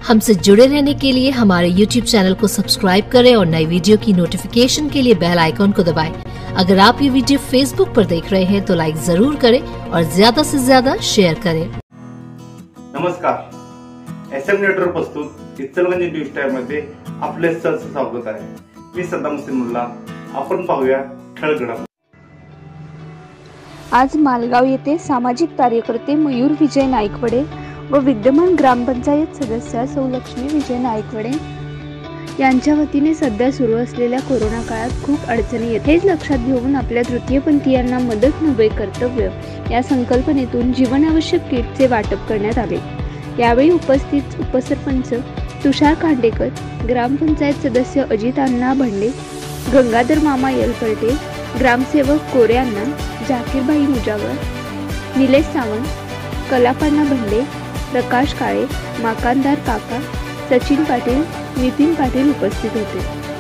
हमसे जुड़े रहने के लिए हमारे YouTube चैनल को सब्सक्राइब करें और नई वीडियो की नोटिफिकेशन के लिए बेल आइकॉन को दबाएं। अगर आप ये वीडियो Facebook पर देख रहे हैं तो लाइक जरूर करें और ज्यादा से ज्यादा शेअर करें। नमस्कार, SM नेटवर्क प्रस्तुत इचलकरंजी न्यूज टाइम मध्ये आपले सहर्ष स्वागत आहे। मी सद्दाम हुसेन मुल्ला। आपण पाहूया ठळक घडामोडी। आज मालगाव येथे सामाजिक कार्यकर्ते मयूर विजय नाईकवडे व विद्यमान ग्रामपंचायत सदस्य सौ लक्ष्मी विजय नाईकवडे यांच्या वतीने सध्या सुरू असलेल्या कोरोना काळात खूप अडचणी येत हेच लक्षात घेऊन आपल्या तृतीयपंथीयांना मदत नव्हे कर्तव्य या संकल्पनेतून जीवनावश्यक किटचे वाटप करण्यात आले। यावेळी उपस्थित उपसरपंच तुषार खांडेकर, ग्रामपंचायत सदस्य अजित अण्णा भंडे, गंगाधर मामा यलकर्टे, ग्रामसेवक कोरे अण्णा, जाकीरभाई मुजावर, निलेश सावंत, कलापण्णा भंडे, प्रकाश काळे, माकांदार काका, सचिन पाटील, नितीन पाटील उपस्थित होते।